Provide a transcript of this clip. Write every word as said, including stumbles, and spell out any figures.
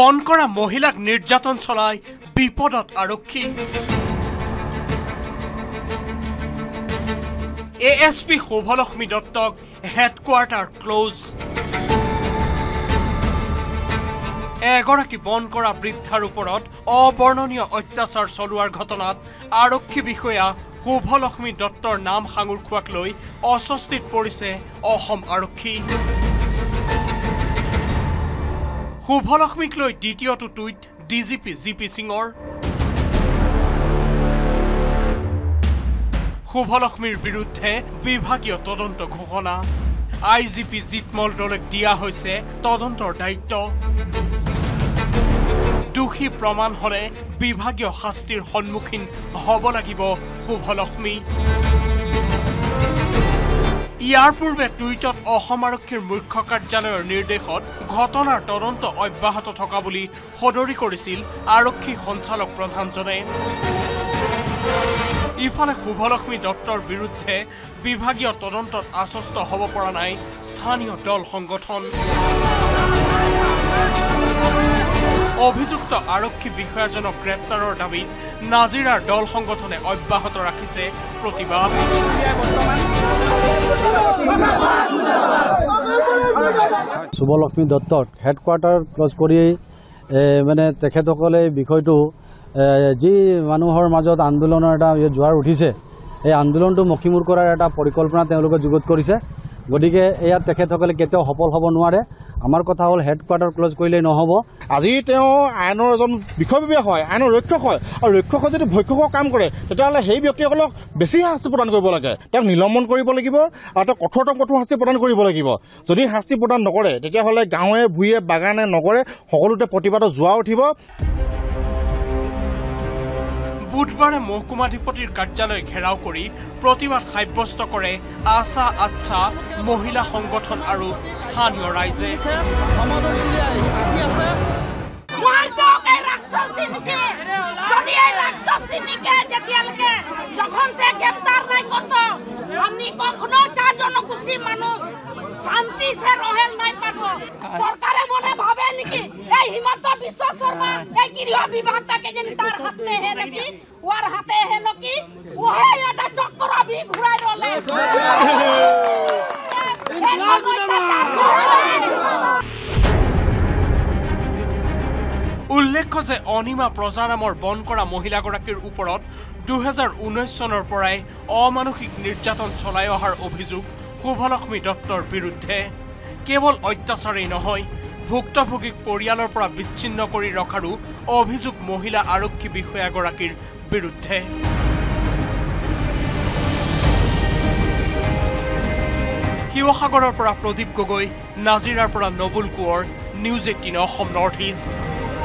বনকৰা মহিলাক নিৰ্যাতন চলাই বিপদত আৰক্ষী A S P Subhalakshmi Duttak headquarter close এগৰাকী বনকৰা বৃদ্ধাৰ ওপৰত অবৰ্ণনীয় অত্যাচাৰ চলোৱাৰ ঘটনাত আৰক্ষী বিষয়া Subhalakshmi Duttar নাম সাঙুৰ খোৱাক লৈ অস্বস্তিত পৰিছে অসম আৰক্ষী Subhalakshmik লৈ দ্বিতীয়টো tweet D G P G P সিঙৰ Subhalakshmir বিৰুদ্ধে বিভাগীয় তদন্ত ঘোষণা I G P জিতমল দলক দিয়া হৈছে তদন্তৰ দায়িত্ব দুখী প্ৰমাণ হলে বিভাগীয় শাস্তিৰ সন্মুখীন হ'ব লাগিব Subhalakshmi ইয়াৰ পূৰ্বে টুইটত অসম আৰক্ষীৰ মুখ্য কাৰ্যালয়ৰ নিৰ্দেশত ঘটনাৰ তদন্ত অব্যাহত থকা বুলি সদৰি কৰিছিল আৰক্ষী সঞ্চালক প্ৰধানজনে ইফালে Subhalakshmi Duttar বিৰুদ্ধে বিভাগীয় তদন্তত আশ্বস্ত হ'ব পৰা নাই স্থানীয় দল সংগঠন অভিযুক্ত আৰক্ষী বিষয়াজনক গ্ৰেপ্তাৰৰ দাবীত নাজিৰাৰ দল সংগঠনে অব্যাহত ৰাখিছে প্ৰতিবাদ Subhalakshmi Duttar হেডকোৱাৰ্টাৰ ক্লোজ কৰি মানে তেখেতসকলে বিষয়টো যি মানুহৰ মাজত আন্দোলনৰ এটা জোৱাৰ উঠিছে এই আন্দোলনটো মকিমুৰ কৰাৰ এটা পৰিকল্পনা তেওঁলোকে যুগত কৰিছে গতিকে এয়া তেখেতসকলে কেতিয়াও সফল হ'ব নোৱাৰে আমাৰ কথা হ'ল হেডকোৱাৰ্টাৰ ক্লোজ কৰিলে নহব আজি তেওঁ আইনৰ এজন বিষয়ববীয়া হয় আইনৰ ৰক্ষক হয় আৰু ৰক্ষক যদি ভক্ষকৰ কাম কৰে তেতিয়াহ'লে সেই ব্যক্তিসকলক বেছি শাস্তি প্ৰদান কৰিব লাগে তেওঁক নিলম্বন কৰিব লাগিব আৰু তেওঁ কঠোৰতম কঠোৰ শাস্তি প্ৰদান কৰিব লাগিব যদি শাস্তি প্ৰদান নকৰে তেতিয়াহ'লে গাঁৱে ভূঞে বাগানে নগৰে সকলোতে প্ৰতিবাদত জোৱা উঠিব বুধবাৰে মহকুমাধিপতিৰ কাৰ্যালয় ঘেৰাও কৰি প্ৰতিবাদ সাব্যস্ত কৰে আশা আচ্ছা মহিলা সংগঠন আৰু স্থানীয় ৰাইজে শান্তি সে রহেল নাই পাবো সরকারে মনে ভাবে নাকি এই হিমন্ত বিশ্ব শর্মা এই গৃহ বিভাগটাকে যদি তার হাত মে হে নাকি ওর হাতে হে নাকি ওহে এটা চক্র ভি ঘুরাই রলে উল্লেখ্য যে অনিমা প্ৰজা নামৰ বনকৰা মহিলাগৰাকীৰ ওপৰত দুহেজাৰ ঊনৈশ চনৰ পৰাই অমানসিক নিৰ্যাতন চলাই অহাৰ অভিযোগ Subhalakshmi Duttar বিৰুদ্ধে কেৱল অত্যাচাৰেই নহয় ভুক্তভোগীক পৰিয়ালৰ পৰা বিচ্ছিন্ন কৰি ৰখাৰো অভিযোগ মহিলা আৰক্ষী বিষয়াগৰাকীৰ বিৰুদ্ধে শিৱসাগৰৰ পৰা প্ৰদীপ গগৈ নাজিৰাৰ পৰা Nabul Konwar news eighteen Assam north east